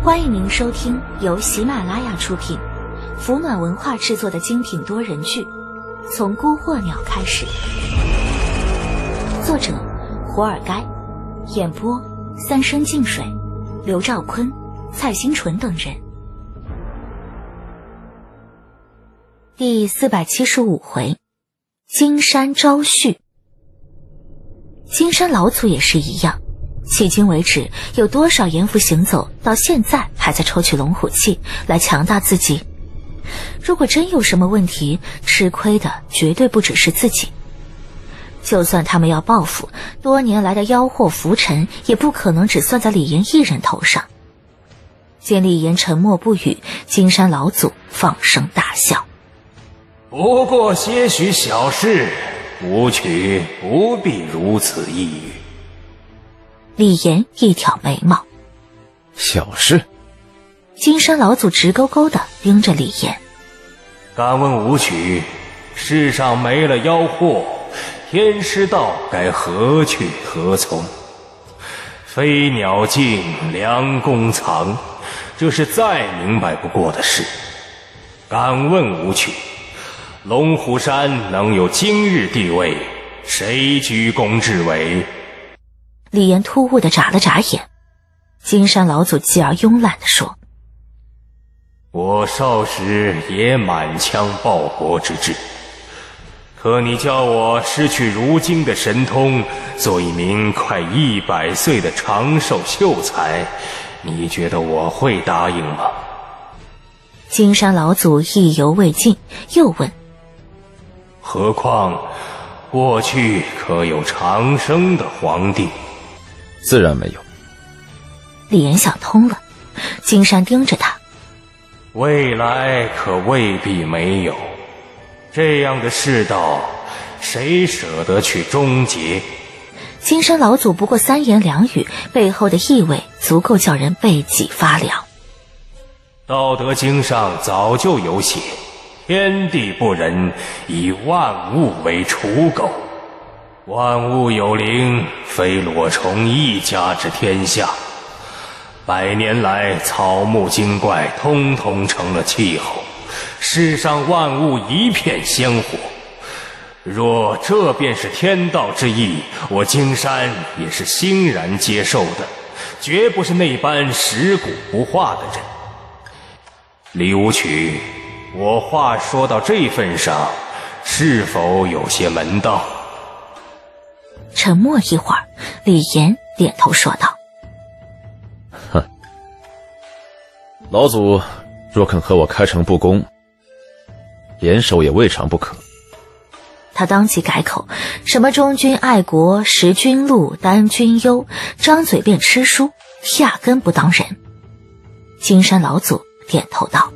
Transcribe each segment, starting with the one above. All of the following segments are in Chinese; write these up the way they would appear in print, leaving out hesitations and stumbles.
欢迎您收听由喜马拉雅出品、福暖文化制作的精品多人剧《从孤惑鸟开始》，作者胡尔该，演播三生净水、刘兆坤、蔡新纯等人。第475回，金山招婿。金山老祖也是一样，迄今为止有多少阎浮行走，到现在还在抽取龙虎气来强大自己。如果真有什么问题，吃亏的绝对不只是自己。就算他们要报复，多年来的妖祸浮沉也不可能只算在李岩一人头上。见李岩沉默不语，金山老祖放声大笑： 不过些许小事，吾取不必如此抑郁。 李岩一挑眉毛： 小事？ 金山老祖直勾勾地盯着李岩。 敢问吾取，世上没了妖祸，天师道该何去何从？飞鸟尽，良弓藏，这是再明白不过的事。敢问吾取，龙虎山能有今日地位，谁居功至伟？ 李岩突兀地眨了眨眼。金山老祖继而慵懒地说： 我少时也满腔报国之志，可你叫我失去如今的神通，做一名快100岁的长寿秀才，你觉得我会答应吗？ 金山老祖意犹未尽，又问： 何况过去可有长生的皇帝？ 自然没有。 李岩想通了。金山盯着他： 未来可未必没有，这样的世道，谁舍得去终结？ 金山老祖不过3言2语，背后的意味足够叫人背脊发凉。 道德经上早就有写，天地不仁，以万物为刍狗。万物有灵，非裸虫一家之天下。100年来，草木精怪通通成了气候，世上万物一片鲜活。若这便是天道之意，我金山也是欣然接受的，绝不是那般食古不化的人。李武曲，我话说到这份上，是否有些门道？ 沉默一会儿，李岩点头说道： 哼，老祖若肯和我开诚布公，严守也未尝不可。 他当即改口，什么忠君爱国、识君禄、担君忧，张嘴便吃书，压根不当人。金山老祖点头道：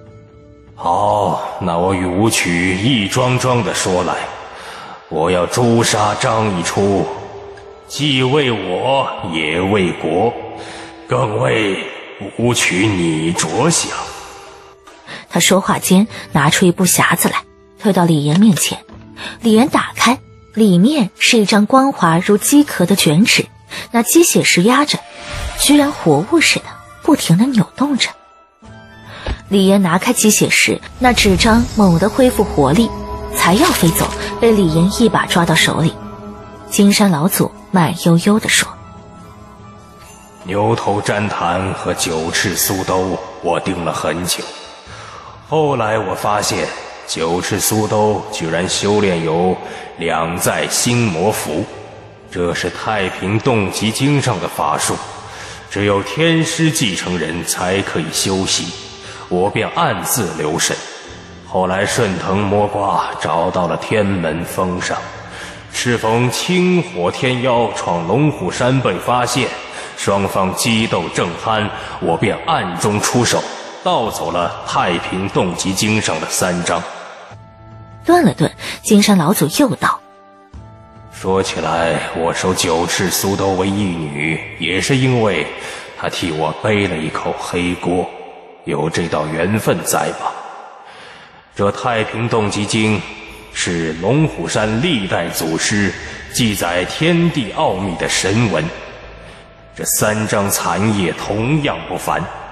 好，那我与武曲一桩桩的说来。我要诛杀张一初，既为我，也为国，更为武曲你着想。 他说话间拿出一部匣子来，推到李岩面前。李岩打开，里面是一张光滑如鸡壳的卷纸，那鸡血石压着，居然活物似的不停地扭动着。李岩拿开鸡血石，那纸张猛地恢复活力，才要飞走，被李岩一把抓到手里。金山老祖慢悠悠地说： 牛头旃檀和9翅苏兜我盯了很久，后来我发现9翅苏兜居然修炼有2载心魔符，这是太平洞极经上的法术，只有天师继承人才可以修习，我便暗自留神。后来顺藤摸瓜找到了天门峰上，适逢青火天妖闯龙虎山被发现，双方激斗正酣，我便暗中出手，盗走了太平洞极经上的3章。 顿了顿，金山老祖又道： 说起来，我收9翅苏兜为义女，也是因为她替我背了一口黑锅，有这道缘分在吧？这太平洞极经是龙虎山历代祖师记载天地奥秘的神文，这3章残页同样不凡，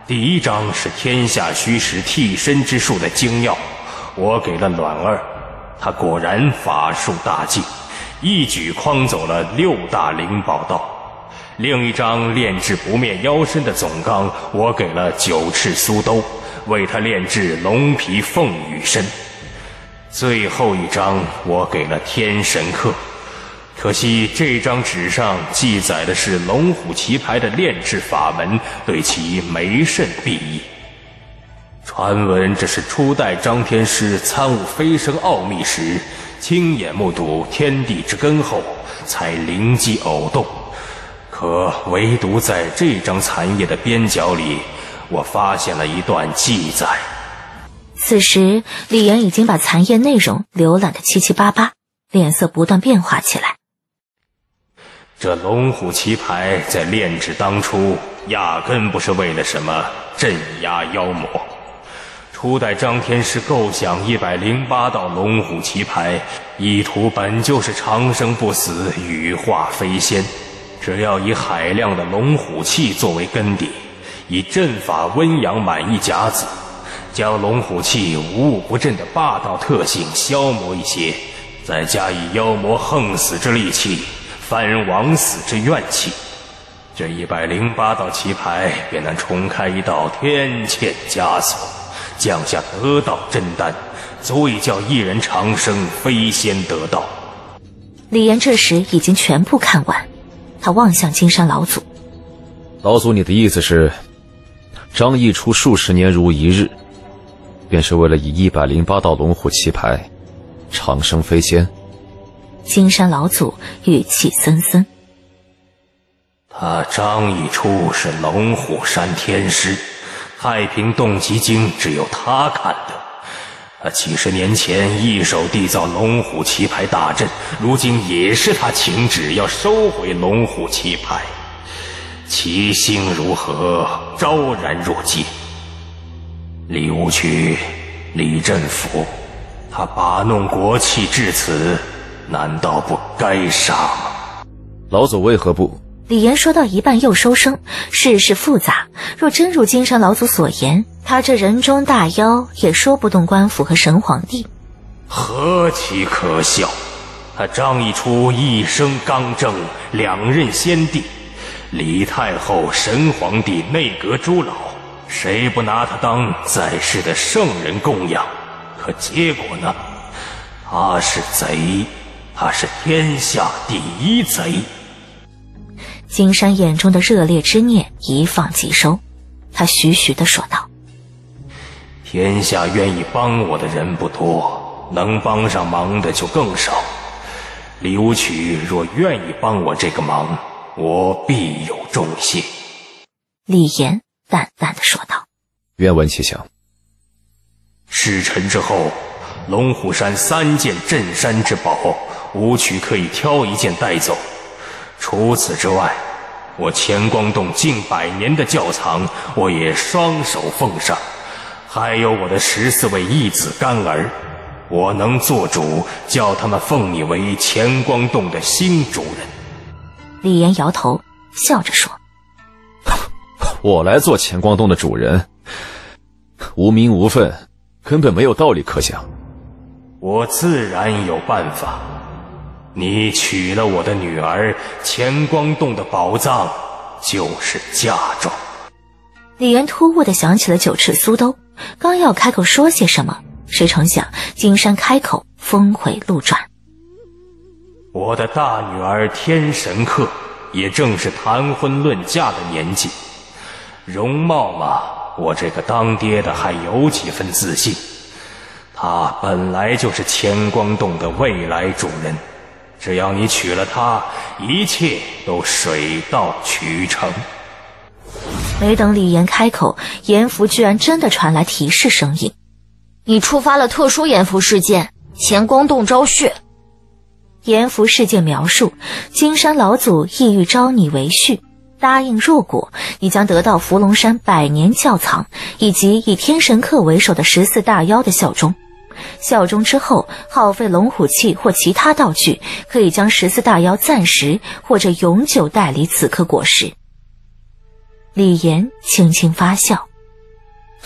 第一章是天下虚实替身之术的精要，我给了阮二，他果然法术大进，一举诓走了6大灵宝道。另一章炼制不灭妖身的总纲，我给了9赤苏兜，为他炼制龙皮凤羽身。最后一章我给了天神客，可惜这张纸上记载的是龙虎棋牌的炼制法门，对其没甚裨益。传闻这是初代张天师参悟飞升奥秘时，亲眼目睹天地之根后，才灵机偶动。可唯独在这张残页的边角里，我发现了一段记载。 此时李岩已经把残页内容浏览得七七八八，脸色不断变化起来。 这龙虎棋牌在炼制当初，压根不是为了什么镇压妖魔。初代张天师构想108道龙虎棋牌，意图本就是长生不死，羽化飞仙。只要以海量的龙虎气作为根底，以阵法温阳满意甲子，将龙虎气无物不振的霸道特性消磨一些，再加以妖魔横死之戾气，翻枉死之怨气，这108道棋牌便能重开一道天堑枷锁，降下得道真丹，足以叫一人长生飞仙得道。 李岩这时已经全部看完，他望向金山老祖。 老祖，你的意思是，张逸初数十年如一日，便是为了以108道龙虎棋牌长生飞仙？ 金山老祖语气森森。 他张逸初是龙虎山天师，太平洞极经只有他看的。他几十年前一手缔造龙虎棋牌大阵，如今也是他请旨要收回龙虎棋牌。其心如何，昭然若揭。李武曲、李振甫，他把弄国器至此，难道不该杀吗？ 老祖为何不？ 李岩说到一半又收声，世事复杂，若真如金山老祖所言，他这人中大妖也说不动官府和神皇帝。 何其可笑！他张逸初一生刚正，两任先帝，李太后、神皇帝内阁诸老，谁不拿他当在世的圣人供养？可结果呢？他是贼，他是天下第一贼。 金山眼中的热烈之念一放即收，他徐徐地说道： 天下愿意帮我的人不多，能帮上忙的就更少。李武曲若愿意帮我这个忙，我必有重谢。 李岩淡淡地说道： 愿闻其详。 事成之后，龙虎山3件镇山之宝，武曲可以挑一件带走。除此之外，我乾光洞近100年的窖藏，我也双手奉上。还有我的14位义子干儿，我能做主，叫他们奉你为乾光洞的新主人。 李岩摇头，笑着说： 我来做乾光洞的主人，无名无分，根本没有道理可讲。 我自然有办法。你娶了我的女儿，乾光洞的宝藏就是嫁妆。 李岩突兀地想起了9赤苏兜，刚要开口说些什么，谁成想金山开口，峰回路转。 我的大女儿天神客，也正是谈婚论嫁的年纪。容貌嘛，我这个当爹的还有几分自信。她本来就是乾光洞的未来主人，只要你娶了她，一切都水到渠成。 没等李岩开口，阎浮居然真的传来提示声音： 你触发了特殊阎浮事件，乾光洞招婿。 阎浮事件描述：金山老祖意欲招你为婿，答应若果，你将得到伏龙山100年窖藏，以及以天神客为首的14大妖的效忠。效忠之后，耗费龙虎器或其他道具，可以将14大妖暂时或者永久带离此刻果实。李岩轻轻发笑，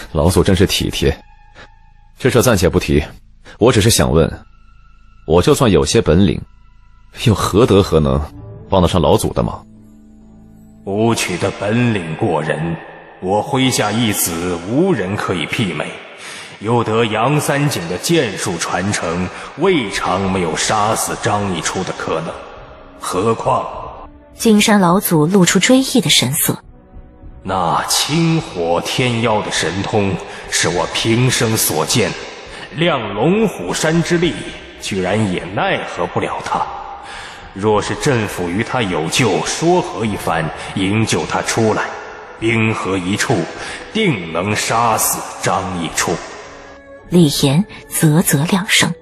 老祖真是体贴。这事暂且不提，我只是想问，我就算有些本领，又何德何能帮得上老祖的忙？ 武曲的本领过人，我麾下一子无人可以媲美，又得杨三井的剑术传承，未尝没有杀死张逸初的可能。何况金山老祖露出追忆的神色。 那清火天妖的神通是我平生所见，亮龙虎山之力居然也奈何不了他。若是镇抚于他有救，说和一番，营救他出来，兵合一处，定能杀死张逸初。 李岩啧啧两声。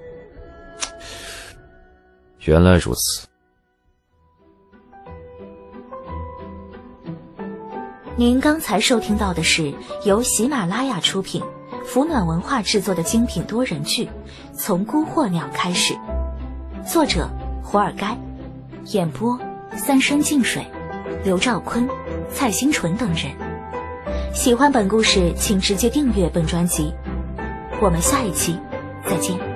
原来如此。 您刚才收听到的是由喜马拉雅出品、福暖文化制作的精品多人剧《从孤惑鸟开始》，作者胡尔该，演播三生净水、刘兆坤、蔡新纯等人。喜欢本故事，请直接订阅本专辑。我们下一期再见。